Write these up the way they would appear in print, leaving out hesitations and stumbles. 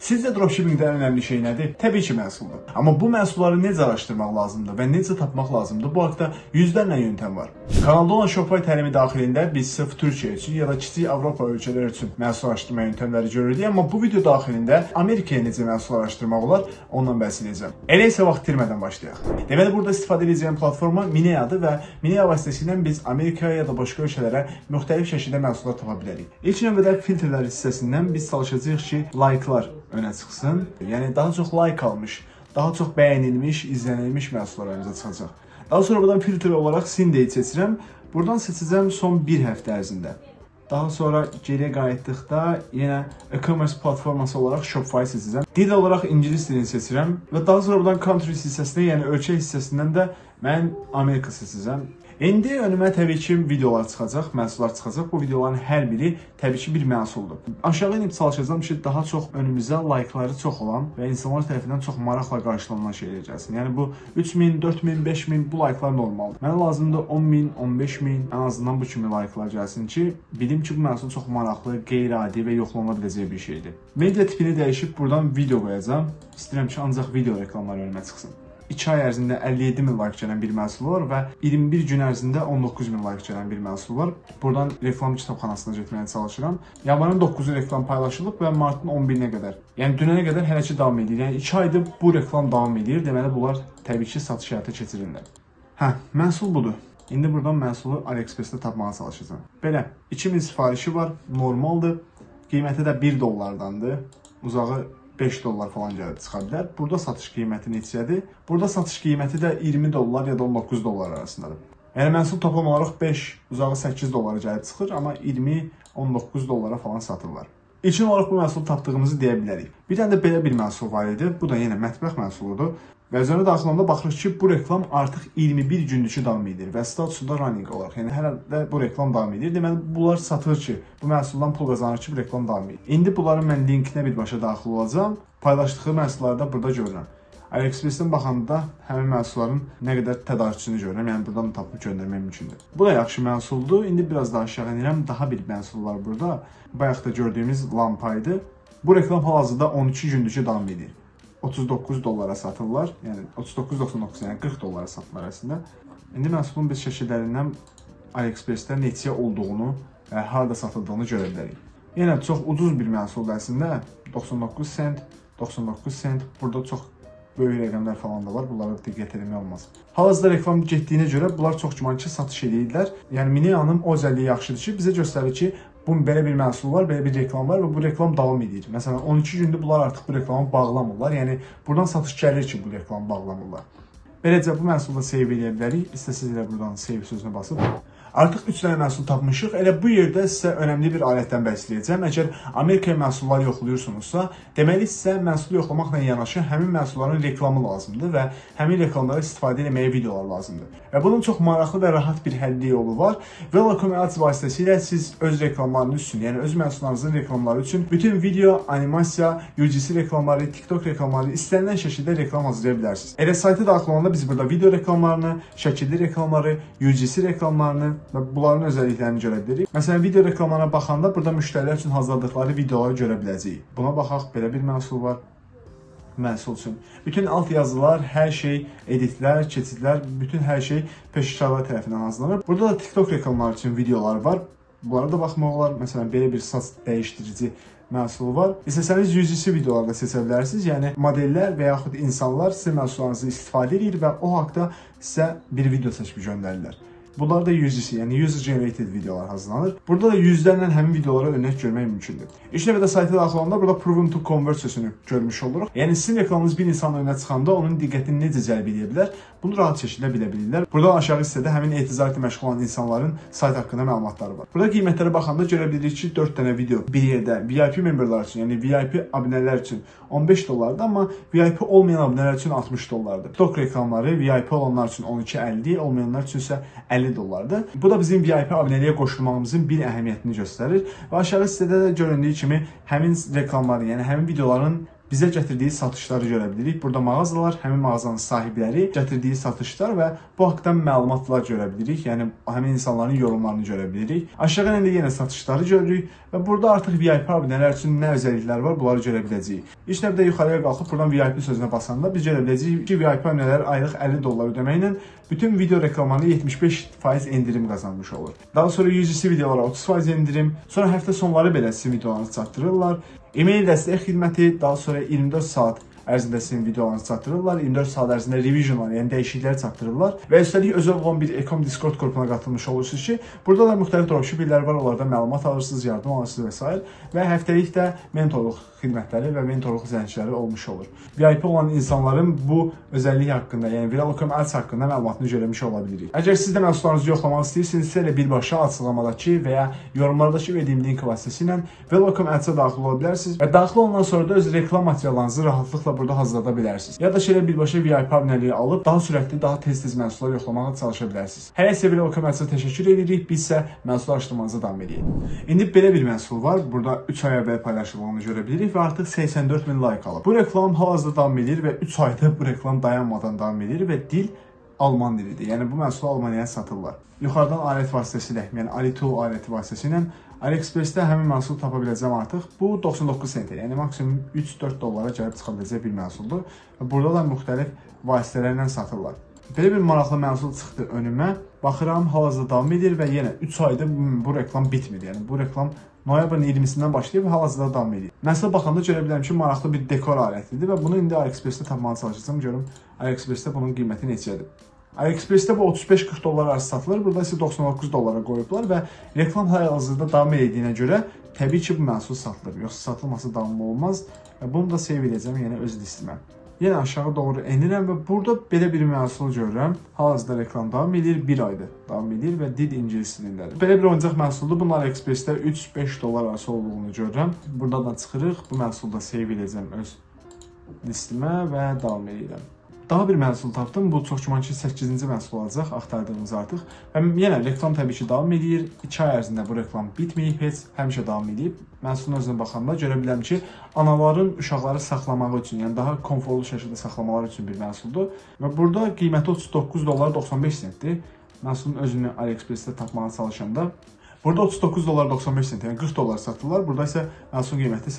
Sizcə dropshippingdə ən önəmli şey nədir? Təbii ki, məhsuldur. Amma bu məhsulları necə araşdırmaq lazımdır və necə tapmaq lazımdır? Bu haqda yüzlərlə yöntəm var. Kanalda olan Shopify təlimi daxilində biz sırf Türkiyə üçün ya da kiçik Avropa ölkələri üçün məhsul araşdırma yöntəmləri görürük. Amma bu video daxilində Amerikaya necə məhsul araşdırmaq olar, ondan bəhs edəcəm. Elə isə vaxt itirmədən başlayaq. Deməli, burada istifadə edəcəyim platforma Mineadır və Minea vasitəsilə biz Amerikaya ya da başqa ölkələrə müxtəlif şəkildə məhsullar tapa bilərik. İlk növbədə filtrlər hissəsindən biz çalışacağıq ki, like'lar önə çıxsın. Yəni daha çox like almış, daha çox bəyənilmiş, izlənilmiş məhsullar önümüzə çıxacaq. Daha sonra buradan filtr olaraq Cindy'yi seçirəm. Buradan seçəcəm son bir həftə ərzində. Daha sonra geriyə qayıtdıqda yenə e-commerce platforması olaraq Shopify seçəcəm. Dil olaraq ingilis dilini seçirəm və daha sonra buradan country hissəsində, yəni ölkə hissəsindən də mən Amerika seçəcəm. İndi önümə təbii ki videolar çıxacaq, məhsullar çıxacaq. Bu videoların hər biri təbii ki bir məhsuldur. Aşağı inib çalışacağım ki, daha çox önümüzə like'ları çox olan və insanlar tərəfindən çox maraqla qarşılanan şeylər gəlsin. Yəni bu 3000, 4000, 5000 bu like'lar normaldır. Mənə lazımdır 10000, 15000 ən azından bu kimi like'lar gəlsin ki, bilim ki bu məhsul çox maraqlı, qeyri-adi və yoxlana biləcək bir şeydir. Media tipini dəyişib buradan video qoyacağam. İstəyirəm ki, ancaq video reklamları önümə çıxsın. 2 ay ərzində 57.000 like gələn bir məhsul var və 21 gün ərzində 19.000 like gələn bir məhsul var. Buradan reklam kitabxanasına getməyə çalışıram. Yanvarın 9-u reklam paylaşılıb və martın 11-nə qədər. Yəni dünənə qədər hələ ki davam edir. Yəni 2 aydır bu reklam davam edir. Deməli bunlar təbii ki satış həyata keçirirlər. Məhsul budur. İndi buradan məhsulu AliExpress-də tapmağa çalışacağam. Belə 2000 sifarişi var, normaldır. Qiyməti də $1-dandır. Uzağı $5 falan gəlib çıxa bilər. Burada satış qiyməti neçədir? Burada satış qiyməti də $20 ya da $19 arasındadır. Yəni məhsul toplam olaraq 5, uzağı $8 gəlib çıxır, amma $20-19 falan satırlar. İlkin olaraq bu məhsulu tapdığımızı deyə bilərik. Bir dənə də belə bir məhsul var idi. Bu da yenə mətbəx məhsuludur. Və üzərinə daxilanda baxırıq ki, bu reklam artıq 21 gündür ki davam edir və statusunda running olaraq. Yəni hələ də bu reklam davam edir. Deməli, bunlar satır ki, bu məhsuldan pul qazanır ki, bu reklam davam edir. İndi bunların mən linkinə birbaşa daxil olacağam. Paylaşdığı məhsullarda burada görürəm. AliExpress-dən baxanda həmin məhsulların nə qədər tədarükçünü görürəm. Yəni buradan tapıb göndərmək mümkündür. Bu da yaxşı məhsuldur. İndi biraz daha aşağı enirəm. Daha bir məhsul var burada. Bayaq da gördüyümüz lampaydı. Bu reklam hal-hazırda 12 gündür ki davam edir. $39 satırlar. Yəni $39.99, yəni $40 satırlar əslində. İndi məhsulun biz şəkillərindən AliExpress-də neçə olduğunu və harda satıldığını görə bilərik. Yenə çox ucuz bir məhsuldur əslində. 99 sent, 99 sent. Burada çox böyük rəqəmlər falan da var. Bunlara diqqət etmək olmaz. Hal-hazırda reklam getdiyinə görə bunlar çox güman ki satış edirlər. Yəni Minea'nın o özelliyi yaxşıdır ki, bizə göstərir ki, bunun belə bir məhsul var, belə bir reklam var və bu reklam davam edir. Məsələn, 12 gündür bunlar artıq bu reklamı bağlamırlar. Yəni buradan satış gəlir ki, bu reklamı bağlamırlar. Beləcə bu məhsulu da save edə bilərik. İstəsiniz elə buradan save sözünə basıb. Artıq 3 dənə məhsul tapmışıq. Elə bu yerdə sizə önəmli bir alətdən bəhsləyəcəm. Əgər Amerikaya məhsullar yoxlayırsunuzsa, deməli sizə məhsulu yoxlamaqla yanaşı həmin məhsulların reklamı lazımdır və həmin reklamlara istifadə etməyə videolar lazımdır. Və bunun çox maraqlı və rahat bir həlli yolu var. Welcome Ads vasitəsilə siz öz reklamlarınız üçün, yəni öz məhsullarınızın reklamları üçün bütün video, animasiya, UGC reklamları, TikTok reklamları istənilən şəkildə reklam hazırlaya bilərsiniz. Elə sayta daxil olanda biz burada video reklamlarını, şəkilli reklamları, UGC reklamlarını və bunların özəlliklərini görə bilirik. Məsələn, video reklamlarına baxanda burada müştərilər üçün hazırladıqları videoları görə biləcəyik. Buna baxaq, belə bir məhsul var. Məhsul üçün. Bütün alt yazılar, hər şey, editlər, keçidlər, bütün hər şey peşəkarlar tərəfindən hazırlanır. Burada da TikTok reklamları üçün videolar var. Bunlara da baxmaq olar. Məsələn, belə bir saç dəyişdirici məhsulu var. İstəsəniz UGC videolarda seçə bilərsiniz. Yəni modellər və yaxud insanlar sizin məhsullarınızı istifadə edir və o haqda sizə bir video seçib göndərirlər. Bunlar da UGC, yəni User Generated videolar hazırlanır. Burada da yüzlərlə həmin videolara örnək görmək mümkündür. İlk növbədə sayta daxil olanda burada Proven to Convert sözünü görmüş oluruq. Yəni sizin reklamınız bir insanın önünə çıxanda onun diqqətini necə cəlb edə bilər? Bunu rahat şəkildə bilə bilirlər. Burada aşağı hissədə həmin eticarətlə məşğul olan insanların sayt haqqında məlumatları var. Burada qiymətlərə baxanda görə bilirik ki, 4 dənə video bir yerdə VIP memberlar üçün, yəni VIP abunələr üçün $15-dır, amma VIP olmayan abunələr üçün $60-dır. TikTok reklamları VIP olanlar üçün 12.50, olmayanlar üçün isə $50-dır. Bu da bizim VIP abunəliyə qoşulmağımızın bir əhəmiyyətini göstərir və aşağı hissədə də göründüyü kimi həmin reklamları, yəni həmin videoların bizə gətirdiyi satışları görə bilirik. Burada mağazalar, həmin mağazanın sahibləri gətirdiyi satışlar və bu haqqda məlumatlar görə bilirik. Yəni həmin insanların yorumlarını görə bilirik. Aşağı ində yenə satışları görürük və burada artıq VIP abunələr üçün nə özəlliklər var, bunları görə biləcəyik. İlk növbədə yuxarıya qalxıb buradan VIP sözünə basanda biz görə biləcəyik ki, VIP abunələr aylıq $50 ödəməklə bütün video reklamlarına 75% endirim qazanmış olur. Daha sonra UGC videolara 30% endirim, sonra həftə sonları belə sizin videolarınızı çatdırırlar. E-mail dəstək xidməti, daha sonra 24 saat ərzində sizin videolarınızı çatdırırlar. 24 saat ərzində revisionlar, yəni dəyişiklikləri çatdırırlar. Və üstəlik özəl olan bir Ecom Discord qrupuna qatılmış olursunuz ki, burada da müxtəlif dropshippinglər var, onlardan məlumat alırsınız, yardım alırsınız və s. Və həftəlik də mentorluq xidmətləri və mentorluq zəncirləri olmuş olur. VIP olan insanların bu özəllik haqqında, yəni Viral.com Ads haqqında məlumatını görmüş ola bilirik. Əgər siz də məhsullarınızı yoxlamaq istəyirsinizsə, elə birbaşa açıqlamadakı və ya yorumlardakı verdiyim link vasitəsilə Viral.com Ads-a daxil ola bilərsiniz və daxil olandan sonra da öz reklam materiallarınızı rahatlıqla burada hazırlada bilərsiniz. Ya da şöyle birbaşa VIP abunəliyi alıb daha sürətli, daha tez məhsullar yoxlamağa çalışa bilərsiniz. Hər isə Viral.com Ads-a təşəkkür edirik. Biz isə məhsul araşdırmanıza davam edək. İndi belə bir məhsul var. Burada 3 ay əvvəl paylaşıldığını görə bilirik və artıq 84.000 like alıb. Bu reklam hal-hazırda davam edir və 3 ayda bu reklam dayanmadan davam edir və dil Alman dilidir. Yəni bu məhsulu Almaniyaya satırlar. Yuxarıdan alət vasitəsilə, yəni Ali2 aləti vasitəsilə AliExpress-də həmin məhsulu tapa biləcəm artıq. Bu 99 sentə, yəni maksimum $3-4 gəlib çıxa biləcək bir məhsuldur. Və burada da müxtəlif vasitələrlə satırlar. Belə bir maraqlı məhsul çıxdı önümə. Baxıram, hal-hazırda davam edir və yenə 3 ayda bu reklam bitmir. Yəni bu reklam noyabrın 20-sindən başlayıb hal-hazırda davam edir. Məhsula baxanda görə bilərəm ki, maraqlı bir dekor alətidir və bunu indi AliExpress-də tapmağa çalışacağam. Görüm AliExpress-də bunun qiyməti neçədir. AliExpress-də bu $35-40 arası satılır. Burada isə $99 qoyublar və reklam hal-hazırda davam edildiyinə görə təbii ki, bu məhsul satılır. Yoxsa satılması davamlı olmaz. Və bunu da save edəcəm yenə öz listimə. Yenə aşağı doğru enirəm və burada belə bir məhsul görürəm. Hal-hazırda reklam davam edir, 1 aydır davam edir və dil ingilis dilindədir. Belə bir oyuncaq məhsuldur. Bunun AliExpress-də $3-5 arası olduğunu görürəm. Buradan çıxırıq. Bu məhsulu da save edəcəm öz listimə və davam edirəm. Daha bir məhsul tapdım. Bu çox güman ki 8-ci məhsul olacaq, axtardığımız artıq. Və yenə reklam təbii ki davam edir. 2 ay ərzində bu reklam bitməyib, heç həmişə davam edib. Məhsulun özünə baxanda görə bilərəm ki, anaların uşaqları saxlamağı üçün, yəni daha konforlu şəkildə saxlamaları üçün bir məhsuldur. Və burada qiyməti $39.95-dir. Məhsulun özünü AliExpress-də tapmağa çalışanda burada $39.95, yəni $40 satırlar. Burada isə məhsulun qiyməti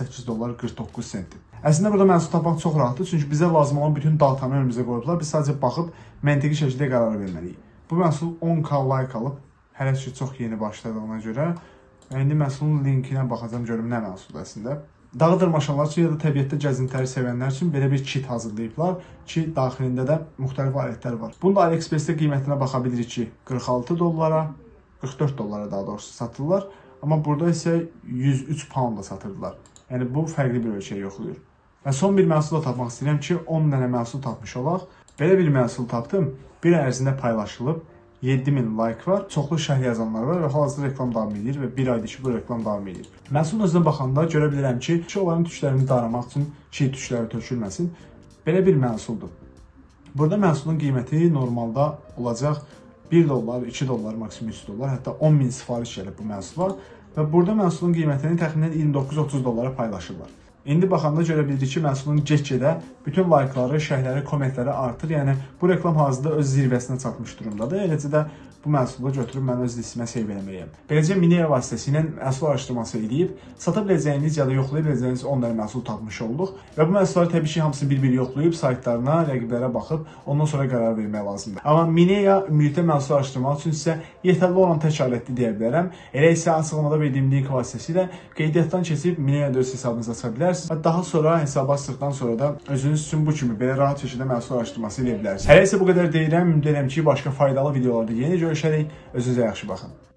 $8.49. Əslində burada məhsul tapmaq çox rahatdır, çünki bizə lazım olan bütün datanı önümüzə qoyublar. Biz sadəcə baxıb məntiqi şəkildə qərar verməliyik. Bu məhsul 10K like alıb, hələ ki çox yeni başladığına görə. İndi məhsulun linkinə baxacağam, görüm nə məhsuldur əslində. Dağı dırmaşanlar üçün ya da təbiətdə gəzintiləri sevənlər üçün belə bir kit hazırlayıblar ki, daxilində də müxtəlif alətlər var. Bunu da AliExpress-də qiymətinə baxa bilirik ki, $46, $44 daha doğrusu satırlar. Amma burada isə 103 pound'a satırdılar. Yəni bu fərqli bir ölçəyə yoxlayır. Və son bir məhsul da tapmaq istəyirəm ki, 10 dənə məhsul tapmış olaq. Belə bir məhsul tapdım. Bir ərzində paylaşılıb. 7000 like var. Çoxlu şərh yazanlar var və hal-hazırda reklam davam edir və 1 aydır ki, bu reklam davam edir. Məhsulun özünə baxanda görə bilərəm ki, onların tüklərini daramaq üçün çiğ tükləri tökülməsin. Belə bir məhsuldur. Burada məhsulun qiyməti normalda olacaq $1, $2, maksimum $3, hətta 10.000 sifariş gəlib bu məhsul var. Və burada məhsulun qiymətini təxminən $29-30 paylaşırlar. İndi baxanda görə bildik ki, məhsulun get-gedə bütün like'ları, şərhləri, kommentləri artır. Yəni bu reklam hazırda öz zirvəsinə çatmış durumdadır. Eləcə də bu məhsulu götürüb mən öz listimə save eləməliyəm. Beləcə Minea vasitəsilə məhsul araşdırması edib, sata biləcəyiniz ya da yoxlaya biləcəyiniz 10 dənə məhsul tapmış olduq. Və bu məhsulları təbii ki, hamısını bir-bir yoxlayıb, saytlarına, rəqiblərə baxıb, ondan sonra qərar vermək lazımdır. Amma Minea ümumilikdə məhsul araşdırmaq üçün isə yetərli olan tək alətli deyə bilərəm. Elə isə açıqlamada verdiyim link vasitəsilə qeydiyyatdan keçib Minea'da öz hesabınızı aça bilərsiniz və daha sonra hesabı açdıqdan sonra da özünüz üçün bu kimi belə rahat şəkildə məhsul araşdırması edə bilərsiniz. Hələ isə bu qədər deyirəm, ümid edirəm ki, başqa faydalı videolarda yenə görüşərik. Özünüzə yaxşı baxın.